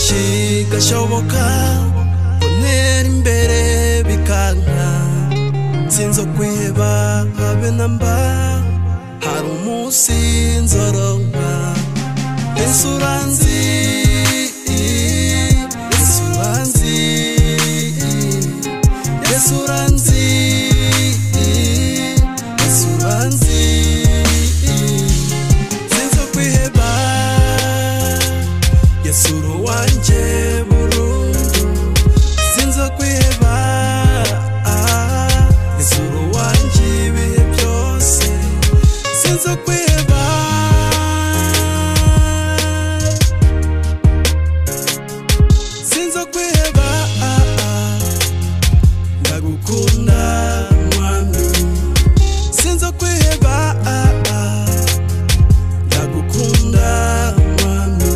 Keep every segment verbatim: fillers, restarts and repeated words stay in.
kigashoboka untera imbere bikanka sinzo kwiheba habe namba hari umunsi nzoronka Yesuranzi Yesuranzi Yesuranzi Yesuranzi sinzo kwiheba Yesuru wanje burundu sinzo kwiheba Yesuru wanje ibihe byose sinzo kwiheba sinzo kwiheba ndagukunda mwami sinzo kwiheba ndagukunda mwami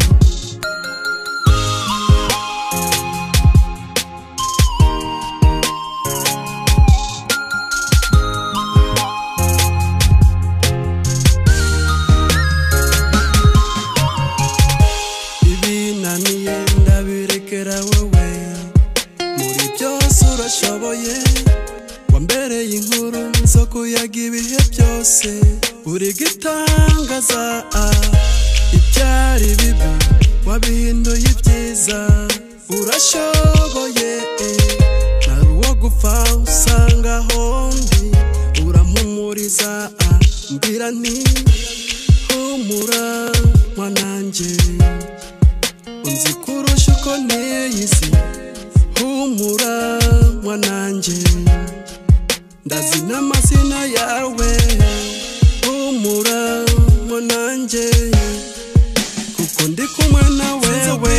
ibinaniye ndabirekera wewe muri byose urashoboye wambereye inkuru zo kuyaga ibihe byose uri gitangaza ibyari bibi wabihinduye ibyiza urashoboye nari uwo gupfa usanga hondi urampumuriza mbwira nti humura mwananje unzi kurusha uko niyizi humura mwananje ndazi n'amazina yawe humura mwananje kuko ndi kumwe na wewe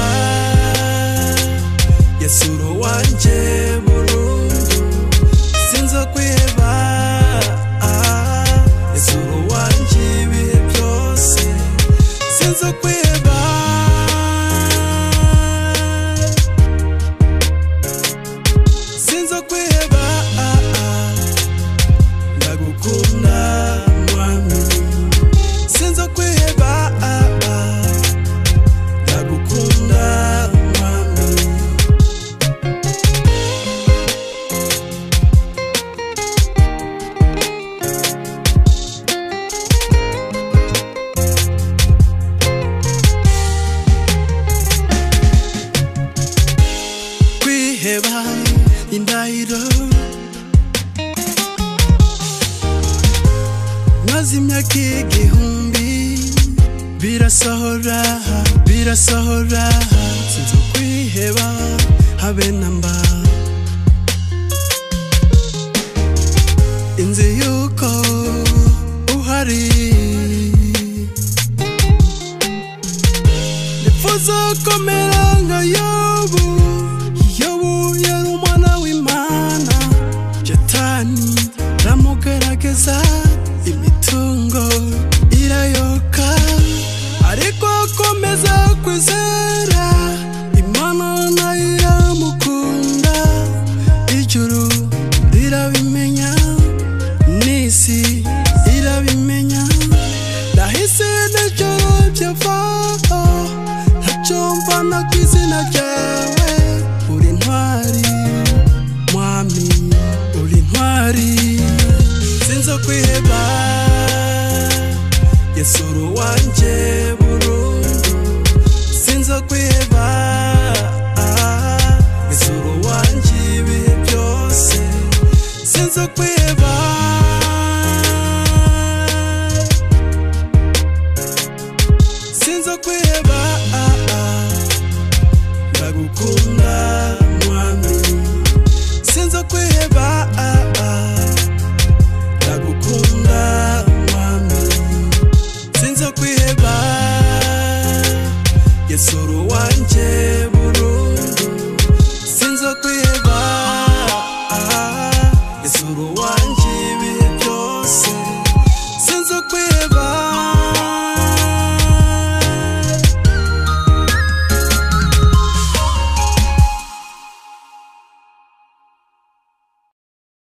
Yesuru wanje burundu sinzo kwiheba Yesuru wanje ibihe byose sinzo kwiheba sinzo kwiheba ndagukunda mwami sinzo kwiheba ndagukunda mwami kwiheba indahiro maze imyaka igihumbi birasohora birasohora sinzo kwiheba habe namba inzi yuko uhari nifuza komera nka Yobu Yobu yari umwana w'Imana Jetani ramugerageza imitungo irayoka ariko akomeza kwizera Imana nayo iramukunda ijuru rirabimenya n'isi irabimenya nahise n'ijoro byavaho ntacyo mvana ku izina ryawe uri ntwari mwami uri ntwari sinzo kwiheba Yesuru wanje burundu sinzo kwiheba Yesuru wanje ibihe byose sinzo kwiheba sinzo kwiheba ndagukunda mwami sinzo kwiheba ndagukunda mwami sinzo kwiheba Yesuru wanje